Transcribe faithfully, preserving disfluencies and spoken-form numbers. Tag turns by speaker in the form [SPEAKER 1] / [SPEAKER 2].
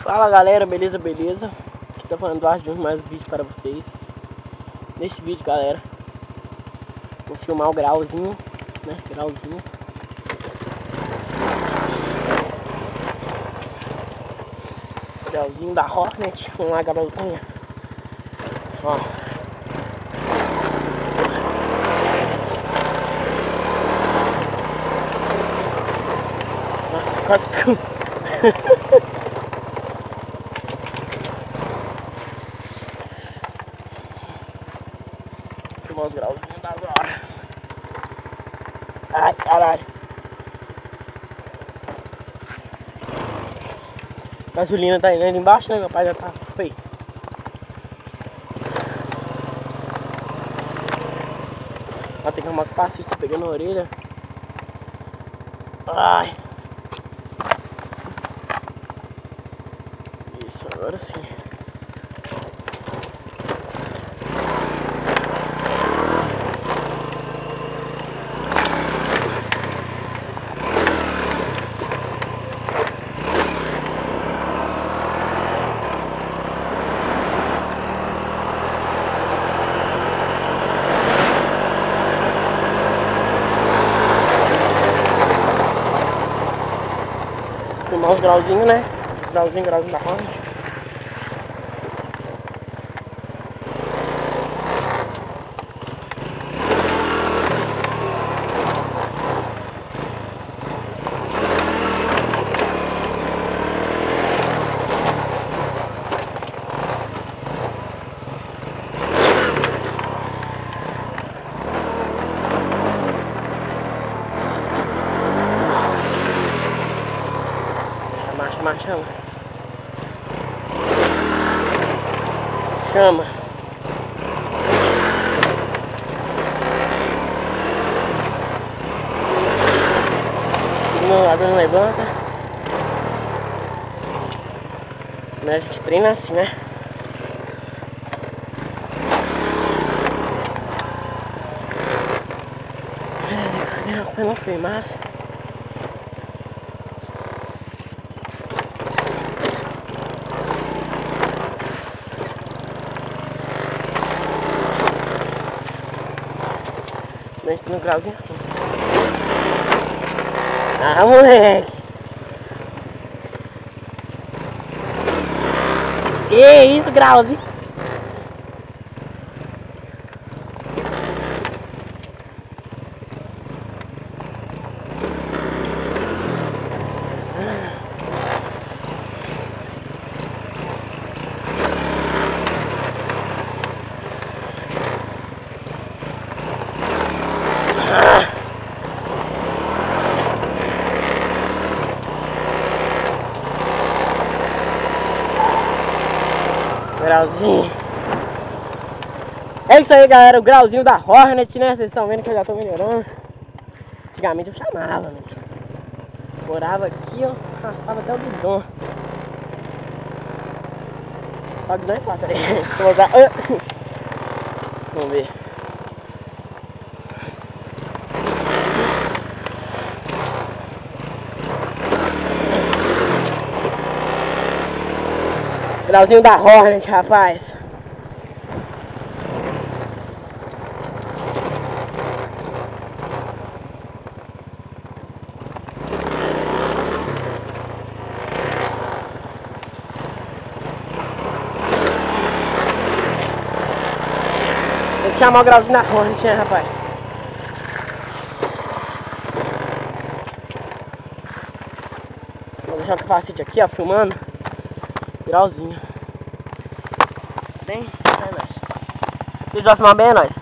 [SPEAKER 1] Fala galera, beleza, beleza? Aqui tá falando do de mais um vídeo para vocês. Neste vídeo, galera, vou filmar o grauzinho, né? Grauzinho. Grauzinho da Hornet. Vamos lá, garotinha. Ó. Nossa, quase que... Filmar os grauzinhos da hora. Ai, caralho. A gasolina tá indo ali embaixo, né? Meu pai já tá. Foi. Vai ter que arrumar com o passista pegando a orelha. Ai. Isso, agora sim. Filmar os grauzinhos, né? Grauzinho, grauzinho da Hornet. Chama, chama. Chama. Do meu lado não levanta. Mas a gente treina assim, né? Eu não fui massa. Mexe no grauzinho assim. Ah, moleque! Que isso, grauzinho? Grauzinho. É isso aí, galera, o grauzinho da Hornet, né? Vocês estão vendo que eu já tô melhorando. Antigamente eu chamava, né? Morava aqui, ó, arrastava até o bidon. O bidon é fácil, né? Vou usar... Vamos ver. Grauzinho da Hornet, rapaz. Tem que chamar o grauzinho da Hornet, né, rapaz? Vou deixar o capacete aqui, ó, filmando. Grauzinho. Bem, é nóis. Vocês vão filmar bem, é nóis.